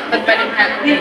Pagbalik natin.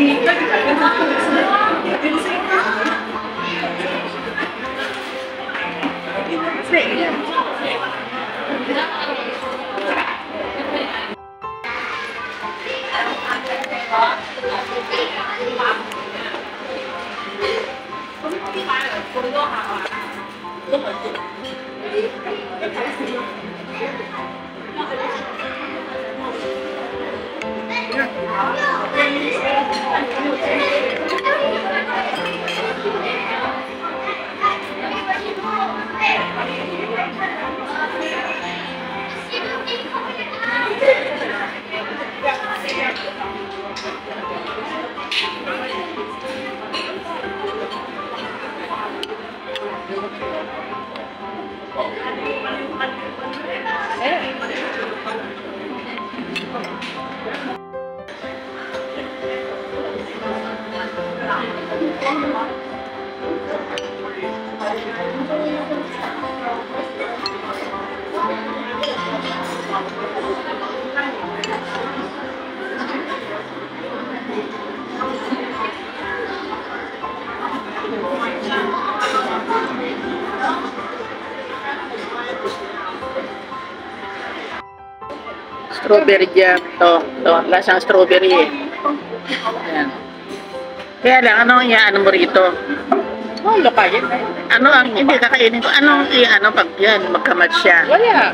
Strawberry jam. Ito. Lasang strawberry eh. Ayan. Kaya lang, ano ang ano mo rito? Oh, lokayin. Ano ang hindi kakainin ko? Anong ano pag yan, magkamat siya? Wala.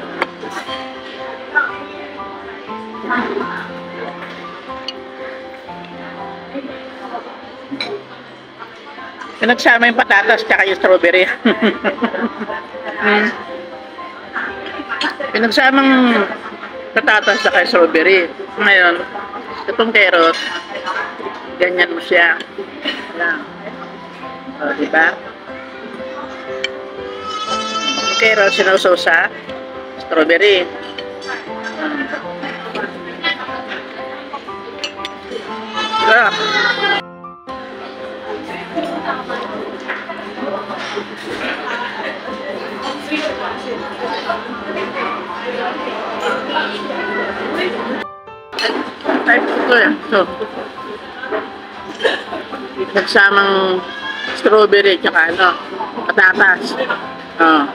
Pinagsama yung patatas tsaka yung strawberry. Pinagsamang patatas tsaka yung strawberry. Ngayon, itong carrot, ganyan mo siya. Yan. O, diba? Yung carrot, sinausaw sa strawberry. Sarap. Type ito eh. So, nagsamang strawberry tsaka ano, patatas. Oh.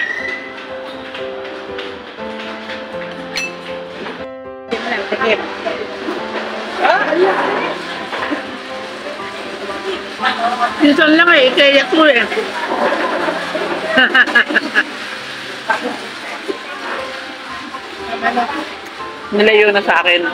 Minsan lang eh, kaya ko eh. Nilayo na sa akin.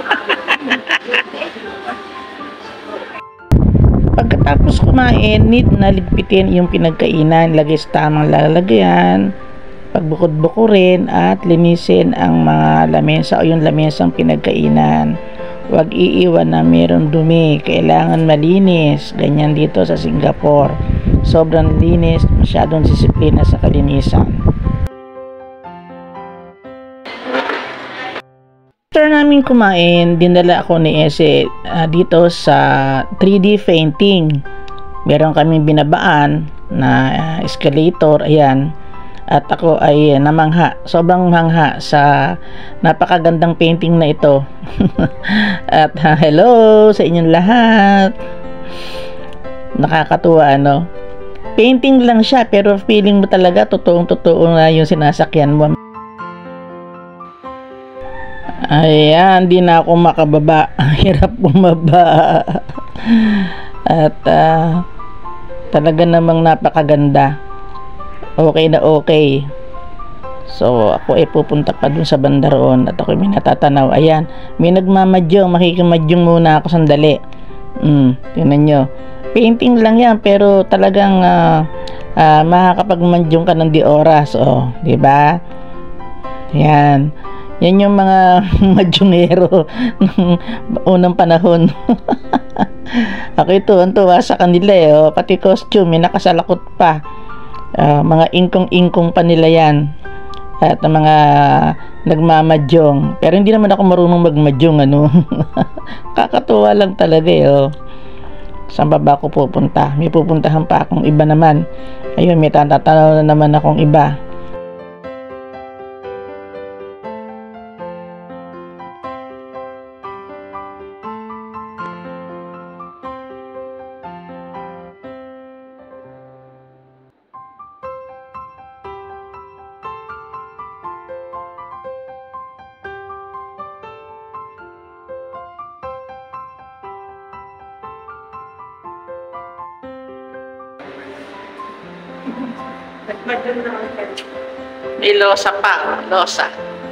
Pagkatapos kumain, need na ligpitin yung pinagkainan, lagay sa tamang lalagyan, pagbukod-bukurin at linisin ang mga lamesa o yung lamesang pinagkainan. Huwag iiwan na mayroong dumi, kailangan malinis. Ganyan dito sa Singapore. Sobrang linis, masyadong disiplina sa kalinisan. After namin kumain, dinala ako ni Ese dito sa 3D painting. Meron kaming binabaan na escalator, ayan. At ako ay namangha, sobrang mangha sa napakagandang painting na ito. At hello sa inyong lahat. Nakakatuwa, ano? Painting lang siya, pero feeling mo talaga totoong-totoo na yung sinasakyan mo. Ayan, di na ako makababa. Hirap bumaba. At talaga namang napakaganda. Okay na okay. So ako ay pupunta pa dun sa banda roon at ako may natatanaw. Ayan, may nagmamadyong. Makikamadyong muna ako sandali. Tingnan nyo. Painting lang yan, pero talagang makakapagmadyong ka ng di oras. Oh, diba? Yan. Yan yung mga madyongero ng unang panahon. Ako ito, ang tuwa sa kanila eh. Oh, pati costume, may nakasalakot pa. Mga ingkong-ingkong pa nila yan. At mga nagmamadyong. Pero hindi naman ako marunong magmadyong, ano. Kakatuwa lang talaga eh. Oh. Saan ba ako pupunta? May pupuntahan pa akong iba naman. Ayun, may tatatanaw na naman akong iba. May losa pa, losa.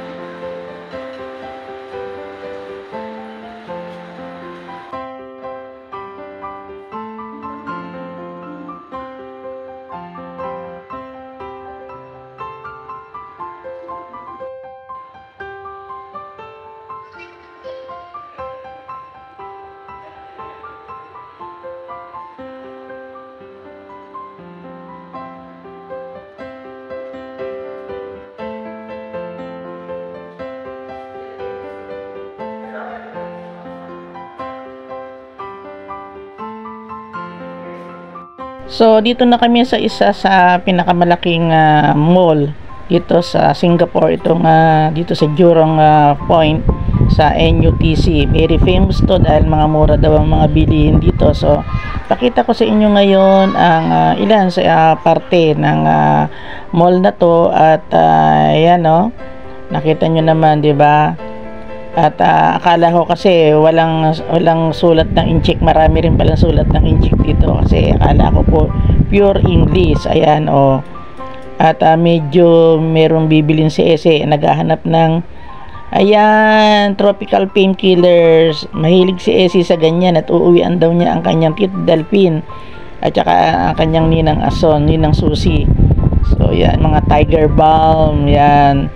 So dito na kami sa isa sa pinakamalaking mall dito sa Singapore, itong dito sa Jurong Point sa NUTC. Very famous to dahil mga mura daw ang mga bilihin dito. So pakita ko sa inyo ngayon ang ilan sa parte ng mall na to at ayan, no, nakita nyo naman, di ba? At akala ko kasi walang sulat ng incheck, marami rin palang sulat ng incheck dito kasi akala ko po pure English. Ayan, oh. At medyo merong bibilin si Ese, naghahanap ng ayan, tropical painkillers. Mahilig si Ese sa ganyan at uuwian daw niya ang kanyang Tito Delphin at saka ang kanyang ninang Ason, ninang Susi. So yan, mga tiger balm, yan.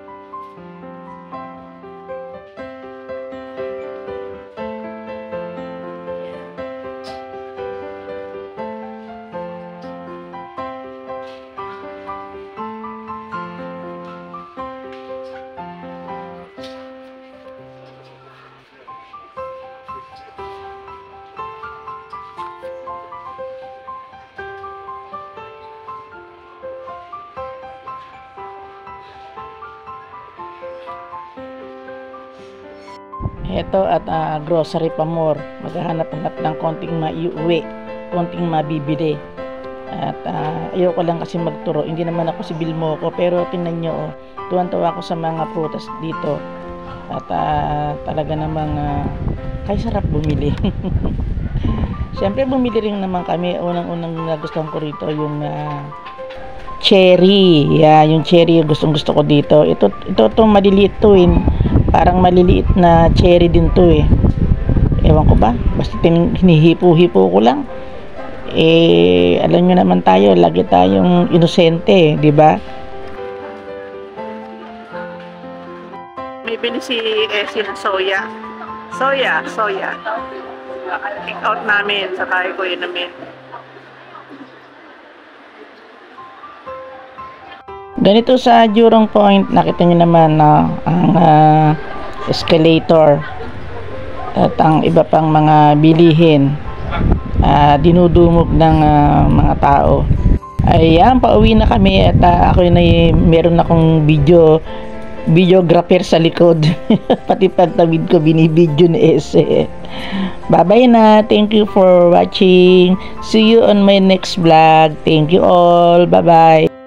Ito at grocery pa more. Maghahanap-hanap ng konting maiuwi, konting mabibili. At ayoko lang kasi magturo. Hindi naman ako si Bilmoco, pero tingnan nyo, oh, tuwan-tuwa ako sa mga prutas dito. At talaga namang kay sarap bumili. Siyempre bumili rin naman kami. Unang-unang nagustuhan ko rito yung cherry. Yeah, yung cherry gustong-gusto ko dito. Ito maliliit to, parang maliliit na cherry din to, ewan ko ba, basta hinihipo-hipo ko lang. Alam nyo naman tayo, lagi tayong inosente, di ba? May bili si Essie ng soya. Take out namin sa bahay ko, yun namin. Ganito sa Jurong Point, nakita nyo naman ang escalator at ang iba pang mga bilihin dinudumog ng mga tao. Ayan, pauwi na kami at ako meron akong videographer sa likod. Pati pagtawid ko binibidyo ni Ese. Bye bye na, thank you for watching, see you on my next vlog. Thank you all, bye bye.